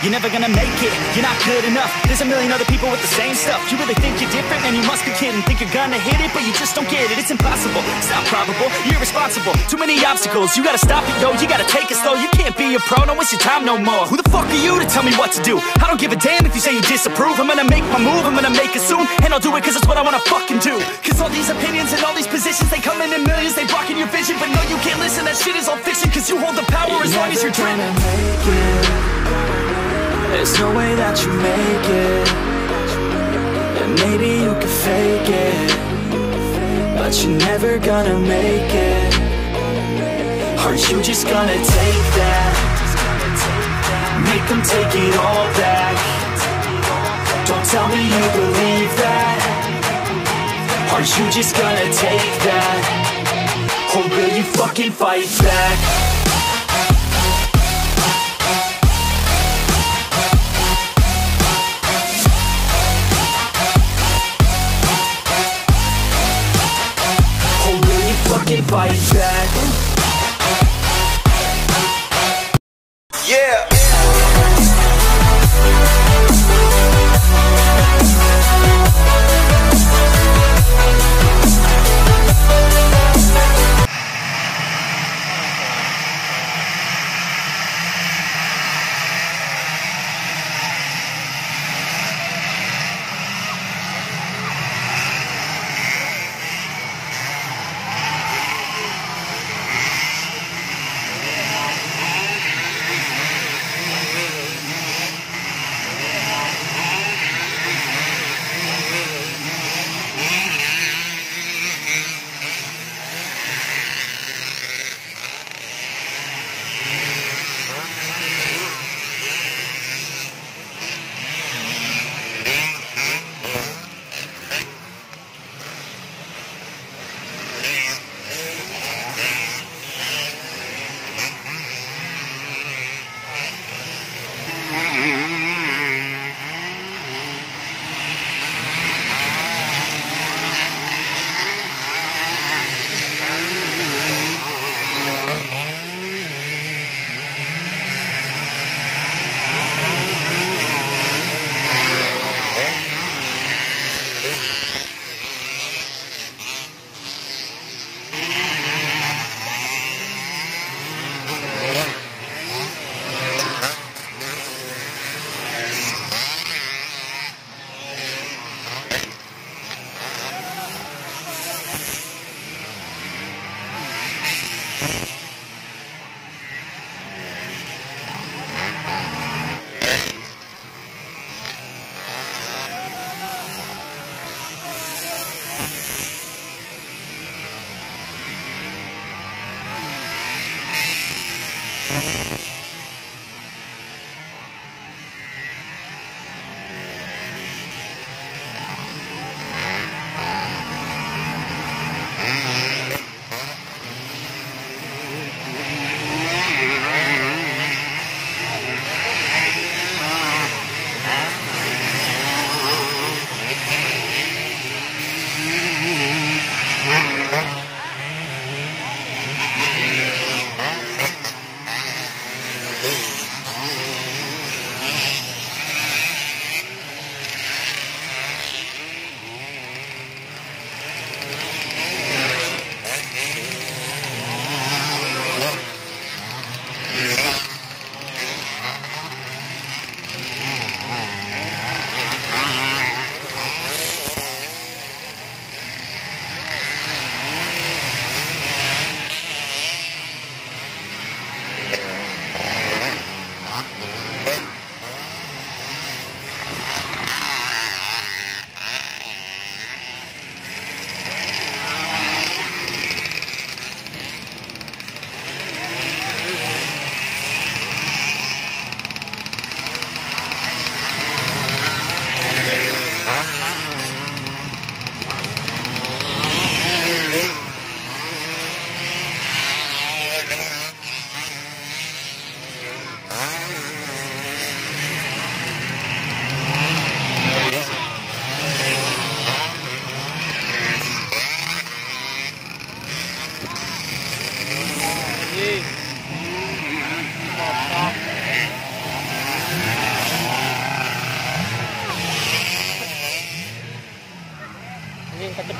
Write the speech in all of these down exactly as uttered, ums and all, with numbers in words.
you're never gonna make it. You're not good enough, there's a million other people with the same stuff. You really think you're different? Man, you must be kidding. Think you're gonna hit it, but you just don't get it. It's impossible, it's not probable, you're irresponsible. Too many obstacles, you gotta stop it, yo. You gotta take it slow, you can't be a pro. Don't waste your time no more. Who the fuck are you to tell me what to do? I don't give a damn if you say you disapprove. I'm gonna make my move, I'm gonna make it soon. And I'll do it cause it's what I wanna fucking do. Cause all these opinions and all these positions, they come in in millions, they blocking your vision. But no, you can't listen, that shit is all fiction. Cause you hold the power you're as long as you're dreaming. There's no way that you make it. And maybe you can fake it, but you're never gonna make it. Are you just gonna take that? Make them take it all back. Don't tell me you believe that. Are you just gonna take that? Or will you fucking fight back? Fucking fight back. Yeah.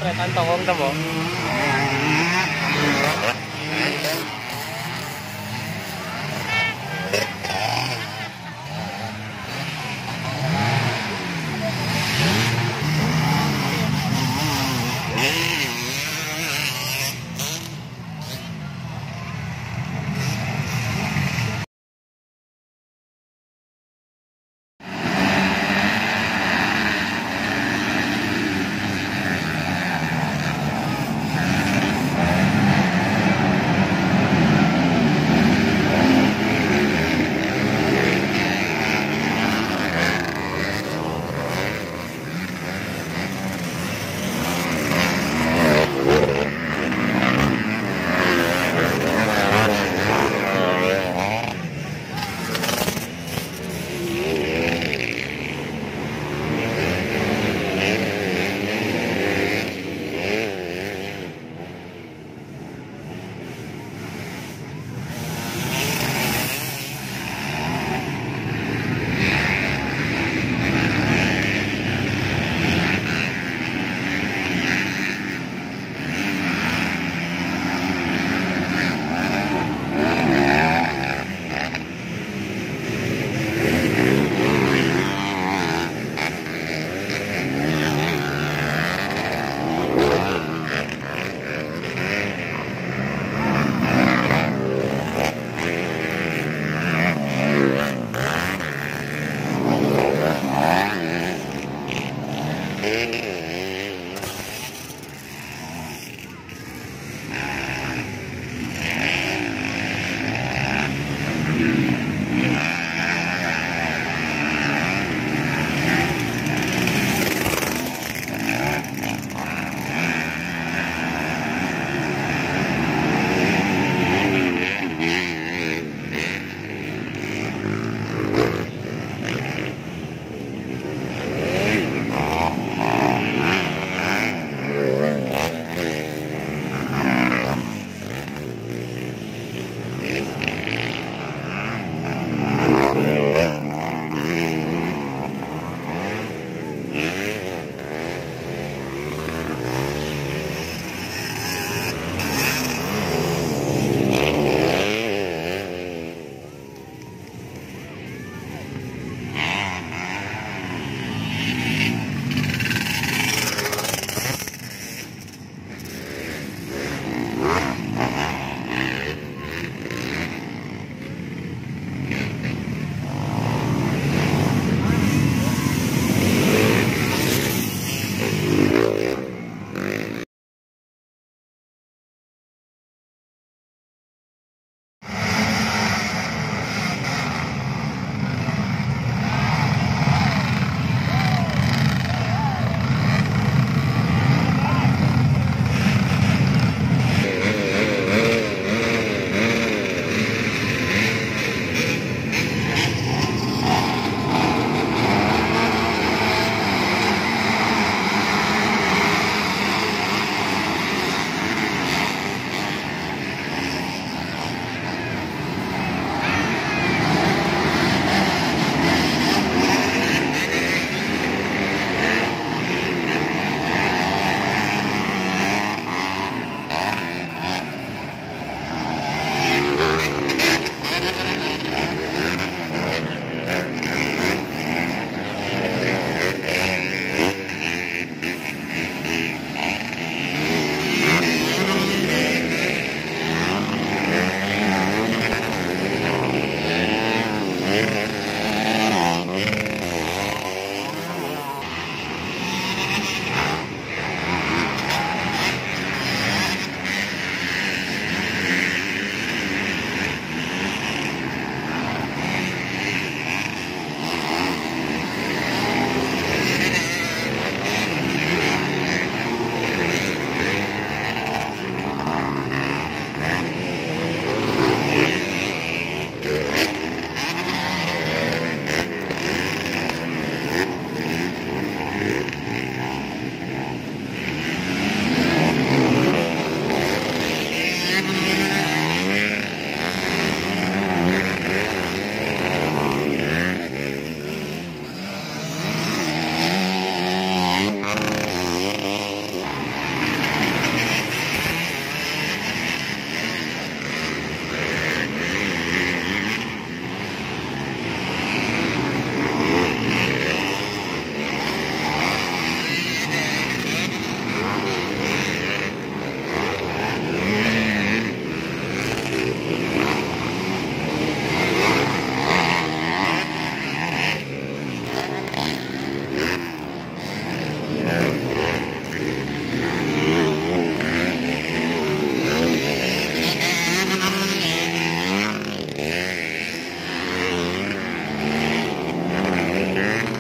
Tantong tamo. Bye.